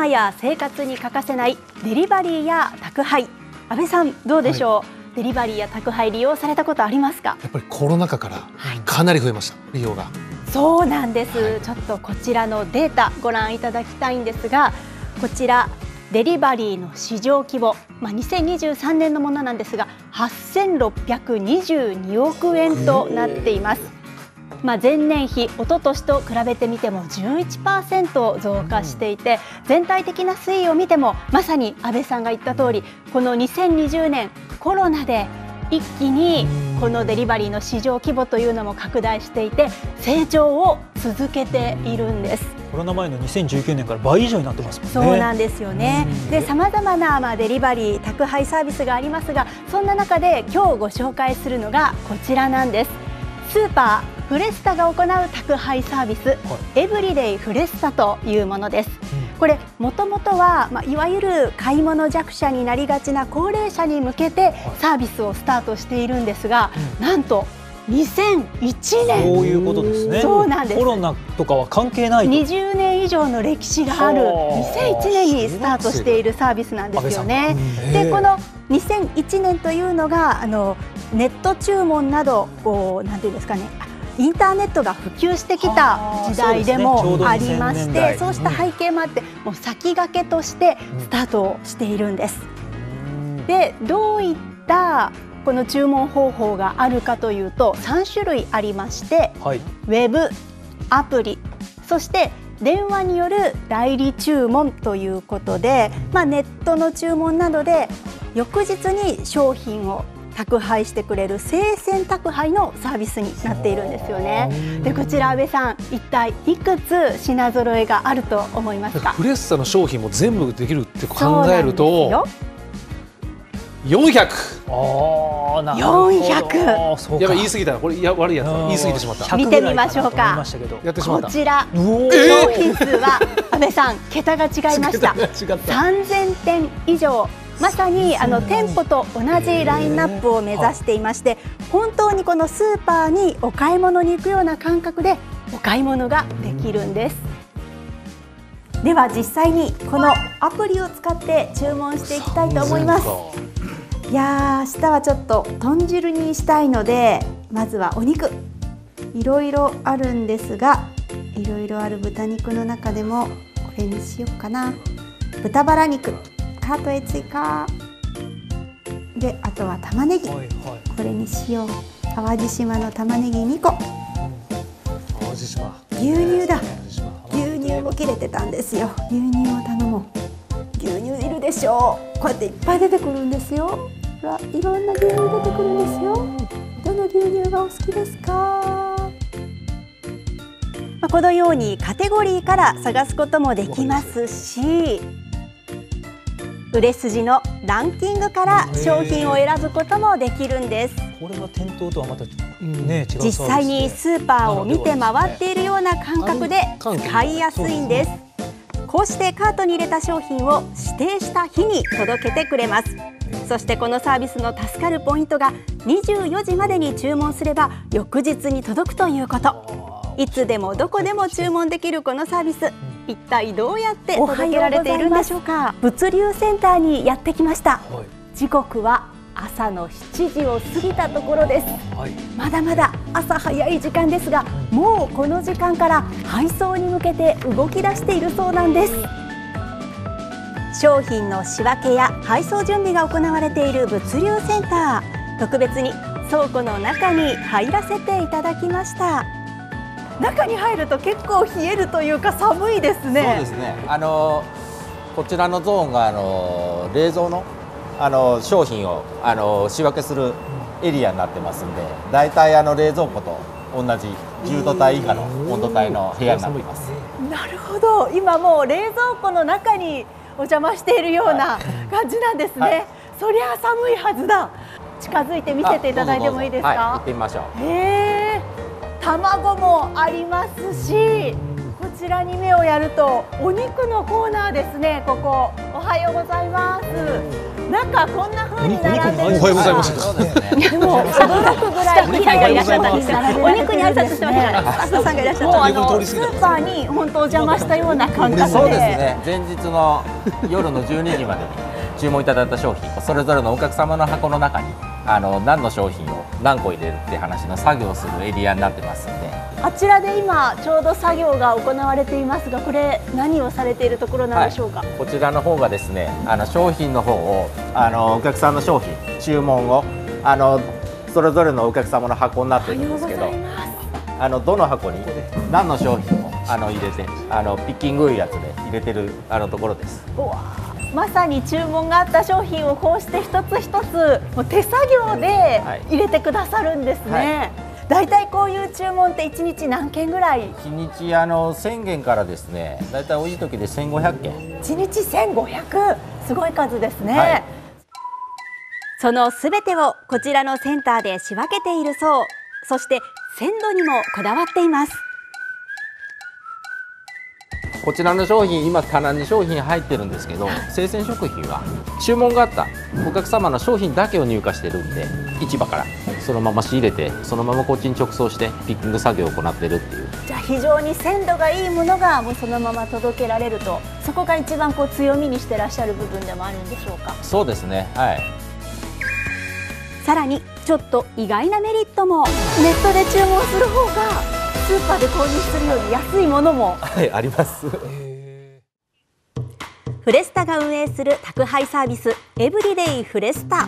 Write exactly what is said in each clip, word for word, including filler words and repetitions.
今や生活に欠かせないデリバリーや宅配、安倍さんどうでしょう、はい、デリバリーや宅配利用されたことありますか？ やっぱりコロナ禍からかなり増えました、はい、利用が。そうなんです、 はい、ちょっとこちらのデータご覧いただきたいんですが、こちらデリバリーの市場規模、まあ、にせんにじゅうさんねんのものなんですがはっせんろっぴゃくにじゅうにおくえんとなっています。まあ、前年比、一昨年と比べてみても じゅういちパーセント 増加していて、全体的な推移を見てもまさに安倍さんが言った通り、このにせんにじゅうねんコロナで一気にこのデリバリーの市場規模というのも拡大していて成長を続けているんです。 コロナ前のにせんじゅうきゅうねんから倍以上になってますもんね。 そうなんですよね。で、さまざまな、まあ、デリバリー宅配サービスがありますが、そんな中で今日ご紹介するのがこちらなんです。スーパーフレスタが行う宅配サービス、はい、エブリデイフレスタというものです。うん、これもともとは、まあ、いわゆる買い物弱者になりがちな高齢者に向けてサービスをスタートしているんですが、うん、なんとにせんいちねん、 そういうことですね。 そうなんです。 コロナとかは関係ないと。 にじゅうねん以上の歴史があるにせんいちねんにスタートしているサービスなんですよね。で、このにせんいちねんというのがあのネット注文などこうなんていうんですかね、インターネットが普及してきた時代でもありまして、そうした背景もあって、もう先駆けとしてスタートをしているんです。で、どういったこの注文方法があるかというとさんしゅるいありまして、はい、ウェブ、アプリ、そして電話による代理注文ということで、まあ、ネットの注文などで翌日に商品を宅配してくれる生鮮宅配のサービスになっているんですよね。で、こちら安倍さん、一体いくつ品揃えがあると思いますか？ フレッサの商品も全部できるって考えるとよんひゃく。 ああ、なるほど。 よんひゃく。 やばい、言い過ぎたな。これいや悪いやつだ。言い過ぎてしまった。 見てみましょうか。 やってしまった。 こちら商品数は安倍さん桁が違いました。さんぜんてん以上。まさにあの店舗と同じラインナップを目指していまして、本当にこのスーパーにお買い物に行くような感覚でお買い物ができるんです。では実際にこのアプリを使って注文していきたいと思います。いやー、明日はちょっと豚汁にしたいので、まずはお肉いろいろあるんですが、いろいろある豚肉の中でもこれにしようかな。豚バラ肉カートへ追加で、あとは玉ねぎ、はいはい、これにしよう。淡路島の玉ねぎにこ、 淡路島牛乳だ。牛乳も切れてたんですよ。牛乳を頼もう。牛乳いるでしょう。こうやっていっぱい出てくるんですよ。ほら、いろんな牛乳出てくるんですよ。どの牛乳がお好きですか？まあ、このようにカテゴリーから探すこともできますし、売れ筋のランキングから商品を選ぶこともできるんです。 これは店頭とはまた、ね、違う。 実際にスーパーを見て回っているような感覚で使いやすいんです。こうしてカートに入れた商品を指定した日に届けてくれます。そしてこのサービスの助かるポイントがにじゅうよじまでに注文すれば翌日に届くということ。いつでもどこでも注文できるこのサービス、一体どうやって届けられているんでしょうか。物流センターにやってきました。はい、時刻は朝のしちじを過ぎたところです。はい、まだまだ朝早い時間ですが、もうこの時間から配送に向けて動き出しているそうなんです。商品の仕分けや配送準備が行われている物流センター、特別に倉庫の中に入らせていただきました。中に入ると結構冷えるというか寒いですね。 そうですね。あのこちらのゾーンがあの冷蔵のあの商品をあの仕分けするエリアになってますんで、だいたいあの冷蔵庫と同じじゅうどたい以下の温度帯の部屋になっています。 なるほど。今もう冷蔵庫の中にお邪魔しているような感じなんですね。はい、そりゃ寒いはずだ。近づいて見せていただいてもいいですか？ はい、行ってみましょう。 へー。卵もありますし、こちらに目をやるとお肉のコーナーですね。ここおはようございます。中こんな風に並んでるんです。 おはようございます。 そうですね。 でも驚くぐらいお肉がいらっしゃったんです。お肉に挨拶してました。スタッフさんがいらっしゃった。もうあのスーパーに本当お邪魔したような感覚で。 そうですね。前日の夜のじゅうにじまでに注文いただいた商品、それぞれのお客様の箱の中にあの何の商品を何個入れるって話の作業するエリアになってますんで。 あちらで今ちょうど作業が行われていますが、これ何をされているところなんでしょうか。はい、 こちらの方がですね、あの商品の方をあのお客さんの商品注文をあのそれぞれのお客様の箱になってるんですけど、あのどの箱に何の商品をあの入れてあのピッキングいうやつで入れてるあのところです。 うわ、まさに注文があった商品をこうして一つ一つもう手作業で入れてくださるんですね。はいはい、だいたいこういう注文っていちにち何件ぐらい？いちにちあのせんけんからですね、だいたい多い時でせんごひゃくけん。 いちにちせんごひゃく、すごい数ですね。はい、そのすべてをこちらのセンターで仕分けているそう。そして鮮度にもこだわっています。 こちらの商品、今棚に商品入ってるんですけど、生鮮食品は注文があったお客様の商品だけを入荷してるんで、市場からそのまま仕入れてそのままこっちに直送してピッキング作業を行ってるっていう。 じゃあ非常に鮮度がいいものがもうそのまま届けられると、そこが一番こう強みにしてらっしゃる部分でもあるんでしょうか。 そうですね、はい。 さらにちょっと意外なメリットも。ネットで注文する方がスーパーで購入するより安いものも、 はい、あります。 フレスタが運営する宅配サービスエブリデイフレスタ。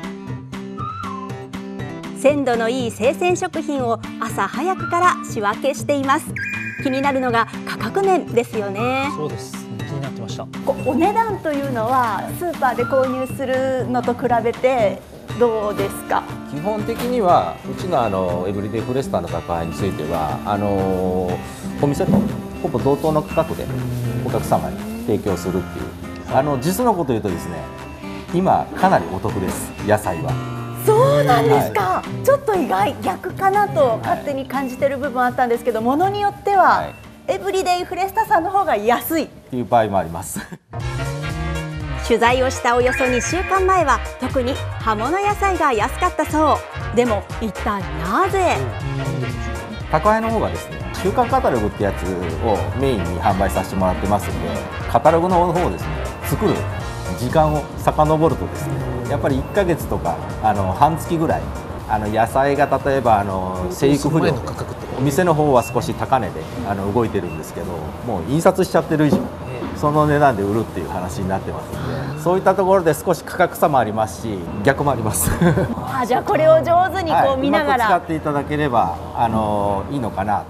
鮮度のいい生鮮食品を朝早くから仕分けしています。気になるのが価格面ですよね。 そうです。気になってました。 お値段というのはスーパーで購入するのと比べてどうですか。 基本的にはうちのあのエブリデイフレスタの宅配についてはあのお店とほぼ同等の価格でお客様に提供するっていう、あの実のこと言うとですね、今かなりお得です、野菜は。 そうなんですか。はい、ちょっと意外、逆かなと勝手に感じてる部分あったんですけど、ものによっては、はい、エブリデイフレスタさんの方が安いっていう場合もあります。 取材をしたおよそにしゅうかんまえは特に葉物野菜が安かったそう。でも一体なぜ？ 宅配の方がですね、週間カタログってやつをメインに販売させてもらってますんで、カタログの方をですね、作る時間を遡るとですね、やっぱりいっかげつとかあの半月ぐらい、あの野菜が例えばあの生育不良でお店の方は少し高値であの動いてるんですけど、もう印刷しちゃってる以上その値段で売るっていう話になってますので、そういったところで少し価格差もありますし、逆もあります。 あ、じゃあこれを上手にこう見ながら、 はい、うまく使っていただければあのいいのかなと。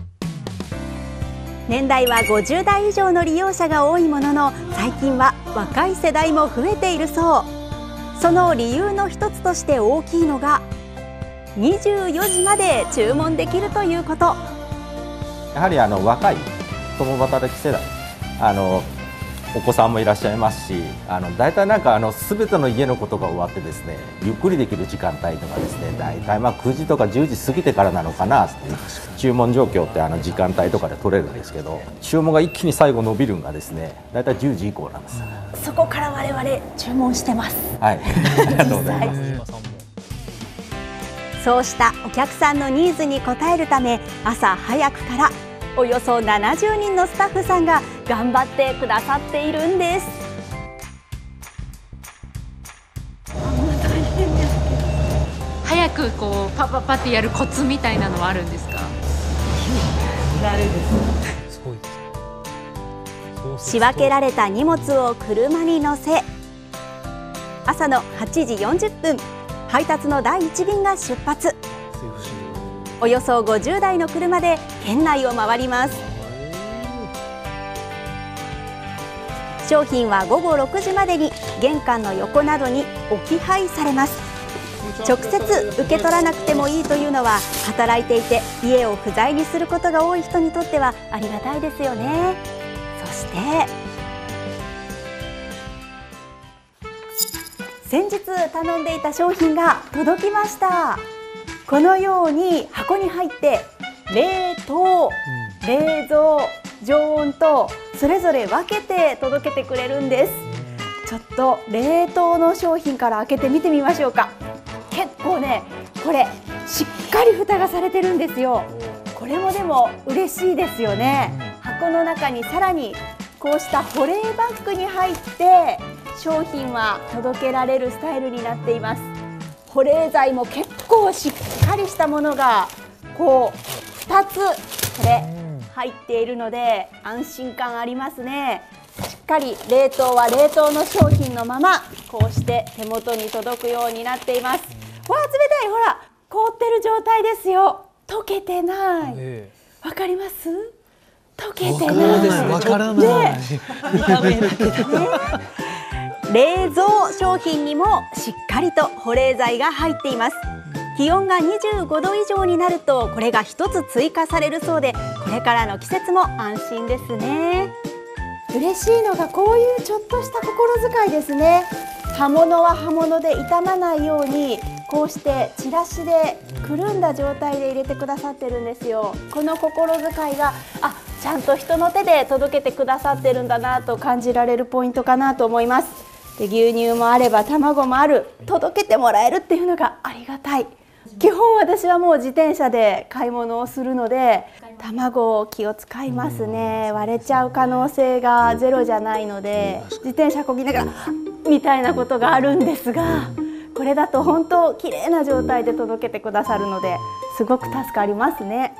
年代はごじゅうだい以上の利用者が多いものの、最近は若い世代も増えているそう。その理由の一つとして大きいのがにじゅうよじまで注文できるということ。 やはりあの若い共働き世代、あのお子さんもいらっしゃいますし、あの大体なんかあの全ての家のことが終わってですね、ゆっくりできる時間帯とかですね、大体まあくじとかじゅうじ過ぎてからなのかなっていう注文状況ってあの時間帯とかで取れるんですけど、注文が一気に最後伸びるのがですね、大体じゅうじ以降なんです。 そこから我々注文してます。 はい、ありがとうございます。 そうしたお客さんのニーズに応えるため、朝早くからおよそななじゅうにんのスタッフさんが頑張ってくださっているんです。 早くこうパパパってやるコツみたいなのはあるんですか？ 慣れです。すごいです。 仕分けられた荷物を車に乗せ、朝のはちじよんじゅっぷん、配達のだいいちびんが出発。およそごじゅうだいの車で県内を回ります。商品はごごろくじまでに玄関の横などに置き配されます。直接受け取らなくてもいいというのは、働いていて家を不在にすることが多い人にとってはありがたいですよね。そして先日頼んでいた商品が届きました。このように箱に入って冷凍、冷蔵、 常温とそれぞれ分けて届けてくれるんです。ちょっと冷凍の商品から開けてみてみましょうか。結構ね、これしっかり蓋がされてるんですよ。これもでも嬉しいですよね。箱の中にさらにこうした保冷バッグに入って商品は届けられるスタイルになっています。保冷剤も結構しっかりしたものがこうふたつこれ入っているので安心感ありますね。しっかり冷凍は冷凍の商品のままこうして手元に届くようになっています。わあ、冷たい、ほら凍ってる状態ですよ。溶けてない。わかります？溶けてない。 わからない。 見た目だけだ。 冷蔵商品にもしっかりと保冷剤が入っています。気温がにじゅうごど以上になるとこれが一つ追加されるそうで、これからの季節も安心ですね。嬉しいのがこういうちょっとした心遣いですね。葉物は葉物で傷まないようにこうしてチラシでくるんだ状態で入れてくださってるんですよ。この心遣いがあちゃんと人の手で届けてくださってるんだなと感じられるポイントかなと思います。で、牛乳もあれば卵もある、届けてもらえるっていうのがありがたい。基本私はもう自転車で買い物をするので卵を気を使いますね。割れちゃう可能性がゼロじゃないので自転車こぎながらみたいなことがあるんですが、これだと本当綺麗な状態で届けてくださるのですごく助かりますね。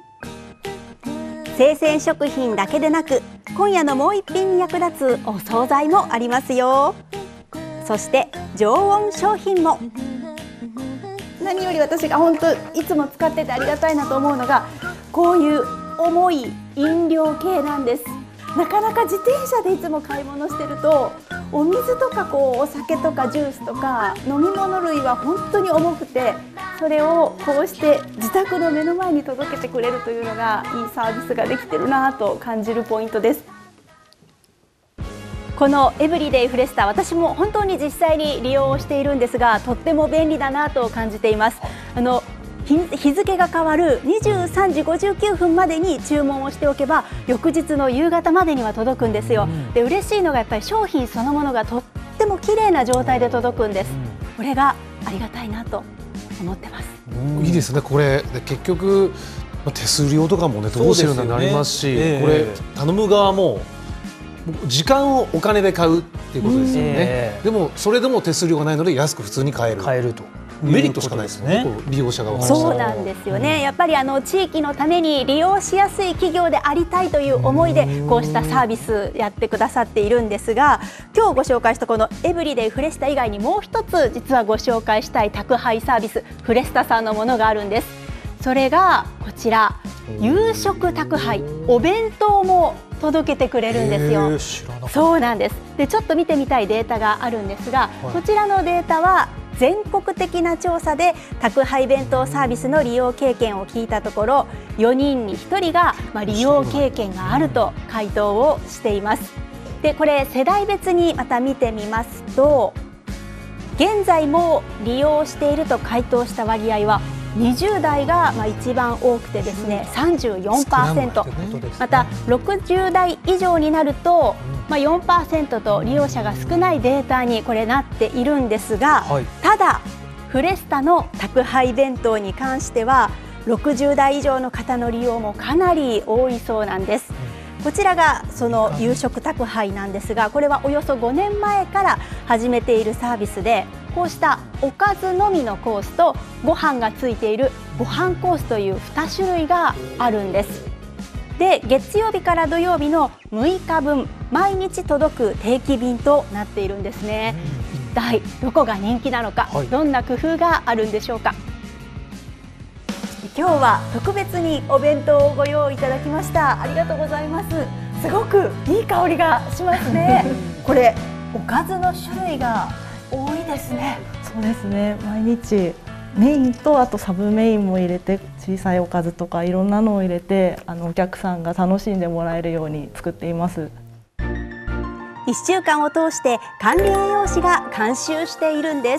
生鮮食品だけでなく今夜のもう一品に役立つお惣菜もありますよ。そして常温商品も。何より私が本当いつも使っててありがたいなと思うのがこういう重い飲料系なんです。なかなか自転車でいつも買い物してるとお水とかこうお酒とかジュースとか飲み物類は本当に重くて、それをこうして自宅の目の前に届けてくれるというのがいいサービスができてるなと感じるポイントです。このエブリデイフレスタ、私も本当に実際に利用しているんですがとっても便利だなと感じています。あの日付が変わるにじゅうさんじごじゅうきゅうふんまでに注文をしておけば翌日の夕方までには届くんですよ。で、嬉しいのがやっぱり商品そのものがとっても綺麗な状態で届くんです。これがありがたいなと思ってます。 いいですね。これで結局手数料とかもねどうしてるんだなりますし、 えー、 これ頼む側も時間をお金で買うっていうことですよね。えー、でもそれでも手数料がないので安く普通に買える。 買えると。 メリットしかないですね。利用者側から。 そうなんですよね。やっぱりあの地域のために利用しやすい企業でありたいという思いでこうしたサービスやってくださっているんですが、今日ご紹介したこのエブリデイフレスタ以外にもう一つ実はご紹介したい宅配サービスフレスタさんのものがあるんです。それがこちら夕食宅配、お弁当も届けてくれるんですよ。そうなんです。で、ちょっと見てみたいデータがあるんですが、はい、こちらのデータは全国的な調査で宅配弁当サービスの利用経験を聞いたところよにんにひとりがまあ利用経験があると回答をしています。で、これ世代別にまた見てみますと現在も利用していると回答した割合はにじゅう代がまあ一番多くてですね さんじゅうよんパーセント、またろくじゅう代以上になるとまあ よんパーセント と利用者が少ないデータにこれなっているんですが、はい、ただフレスタの宅配弁当に関してはろくじゅう代以上の方の利用もかなり多いそうなんです。こちらがその夕食宅配なんですが、これはおよそごねんまえから始めているサービスで、こうしたおかずのみのコースとご飯がついているご飯コースというに種類があるんです。で、月曜日から土曜日のむいかぶん毎日届く定期便となっているんですね。一体どこが人気なのか、はい、どんな工夫があるんでしょうか。今日は特別にお弁当をご用意いただきました。ありがとうございます。すごくいい香りがしますね。これおかずの種類が多いですね。 そうですね。毎日メインとあとサブメインも入れて小さいおかずとかいろんなのを入れてあのお客さんが楽しんでもらえるように作っています。 いっしゅうかんを通して管理栄養士が監修しているんです。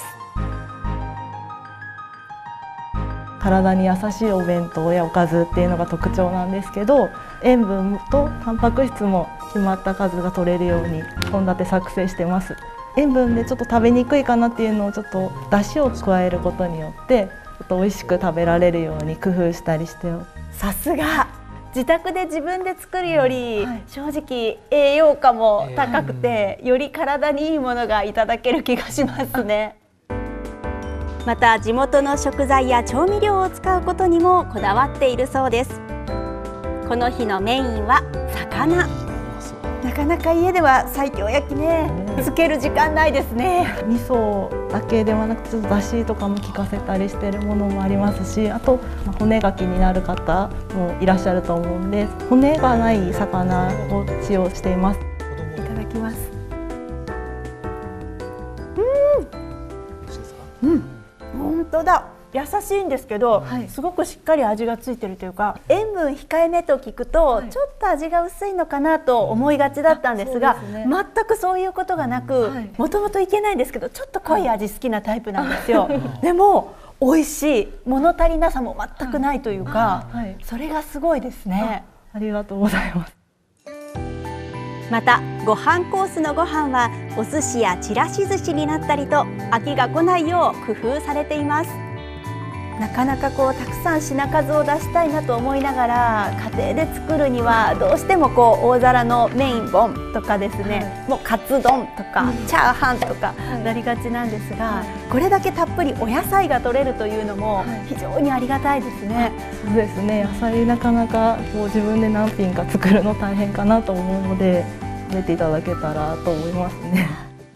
体に優しいお弁当やおかずっていうのが特徴なんですけど、 塩分とタンパク質も決まった数が取れるように献立作成してます。塩分でちょっと食べにくいかなっていうのをちょっと出汁を加えることによってちょっと美味しく食べられるように工夫したりしてます。 さすが自宅で自分で作るより、はい、正直栄養価も高くて、より体にいいものがいただける気がしますね。また地元の食材や調味料を使うことにもこだわっているそうです。この日のメインは魚。なかなか家では西京焼きね、つける時間ないですね。 味噌だけではなくちょっとだしとかも効かせたりしているものもありますし、あと骨が気になる方もいらっしゃると思うんで、骨がない魚を使用しています。 いただきます。うん、うん、本当だ。優しいんですけど、はい、すごくしっかり味がついてるというか、塩分控えめと聞くと、はい、ちょっと味が薄いのかなと思いがちだったんですが、ね、全くそういうことがなく、もともといけないんですけどちょっと濃い味好きなタイプなんですよ。でも美味しい、物足りなさも全くないというか、はいはい、それがすごいですね。 ありがとうございます。 またご飯コースのご飯はお寿司やちらし寿司になったりと飽きが来ないよう工夫されています。なかなかこうたくさん品数を出したいなと思いながら家庭で作るにはどうしてもこう大皿のメインボンとかですね、はい、もうカツ丼とか、うん、チャーハンとかなりがちなんですが、はい、これだけたっぷりお野菜が取れるというのも非常にありがたいですね。はい、 そうですね、野菜なかなかこう自分で何品か作るの大変かなと思うので食べていただけたらと思いますね。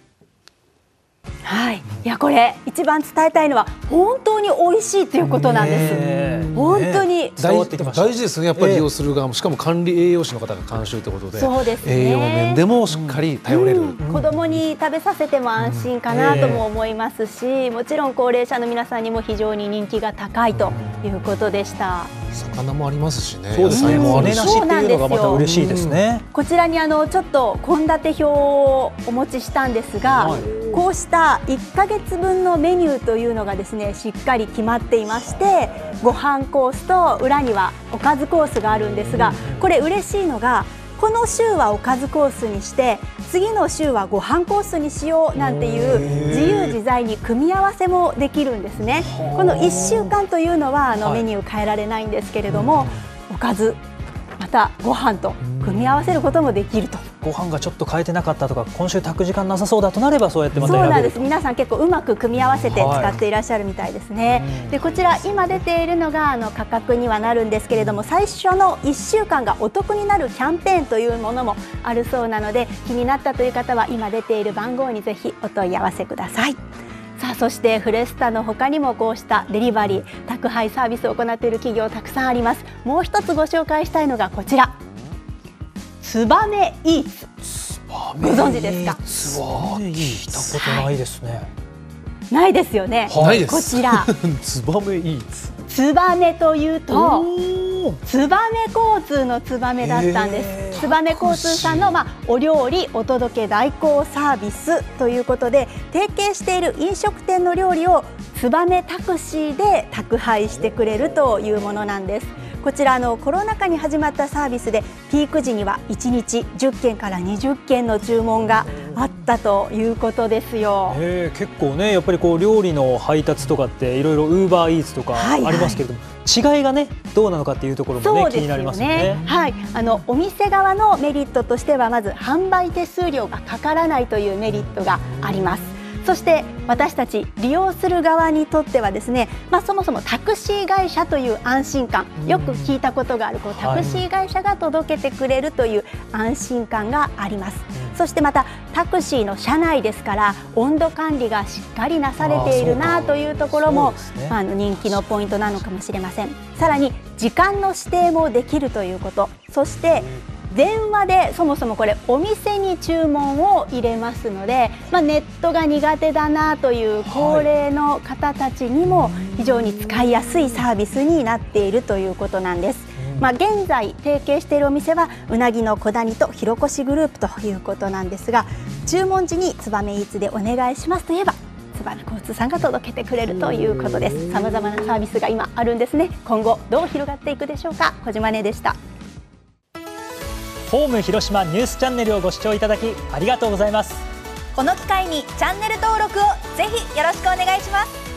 はい、いやこれ一番伝えたいのは本当に美味しいということなんです。本当に大事ですね。やっぱり利用する側も、しかも管理栄養士の方が監修ということで、そうですね、栄養面でもしっかり頼れる、うんうん、 子供に食べさせても安心かなとも思いますし、もちろん高齢者の皆さんにも非常に人気が高いということでした。 魚もありますしね。 そうですね。骨なしっていうのがまた嬉しいですね。 こちらにあのちょっと献立表をお持ちしたんですが、はい、こうしたいっかげつぶんのメニューというのがですねしっかり決まっていまして、ご飯コースと裏にはおかずコースがあるんですが、これ嬉しいのがこの週はおかずコースにして次の週はご飯コースにしようなんていう自由自在に組み合わせもできるんですね。このいっしゅうかんというのはあのメニュー変えられないんですけれども、おかずまたご飯と組み合わせることもできると。 ご飯がちょっと変えてなかったとか、今週炊く時間なさそうだとなればそうやってまた選べる。 そうなんです。皆さん結構うまく組み合わせて使っていらっしゃるみたいですね。はい、でこちら今出ているのがあの価格にはなるんですけれども、最初のいっしゅうかんがお得になるキャンペーンというものもあるそうなので、気になったという方は今出ている番号にぜひお問い合わせください。さあそしてフレスタの他にもこうしたデリバリー宅配サービスを行っている企業たくさんあります。もう一つご紹介したいのがこちら、ツバメイーツ。ご存知ですか？ ツバメ聞いたことないですね。 ないですよね。 はい、 こちらツバメイーツ。 ツバメというとツバメ交通のツバメだったんです。ツバメ交通さんの、まあ、お料理お届け代行サービスということで提携している飲食店の料理をツバメタクシーで宅配してくれるというものなんです。こちらのコロナ禍に始まったサービスでピーク時にはいちにちじゅっけんからにじゅっけんの注文があったということですよ。 へー、結構ねやっぱりこう料理の配達とかっていろいろウーバーイーツとかありますけれども、はいはい、違いがねどうなのかっていうところもね、気になりますよね。 はい、あのお店側のメリットとしてはまず販売手数料がかからないというメリットがあります。そして私たち利用する側にとってはですね、まあ、そもそもタクシー会社という安心感、よく聞いたことがあるこうタクシー会社が届けてくれるという安心感があります。そしてまたタクシーの車内ですから温度管理がしっかりなされているなというところも、ね、あの人気のポイントなのかもしれません。さらに時間の指定もできるということ、そして電話でそもそもこれお店に注文を入れますので、まあ、ネットが苦手だなという高齢の方たちにも非常に使いやすいサービスになっているということなんです。まあ、現在提携しているお店はうなぎの小谷と広越グループということなんですが、注文時にツバメイーツでお願いしますといえばツバメ交通さんが届けてくれるということです。さまざまなサービスが今あるんですね。今後どう広がっていくでしょうか。小島音でした。 ホーム広島ニュースチャンネルをご視聴いただきありがとうございます。 この機会にチャンネル登録をぜひよろしくお願いします。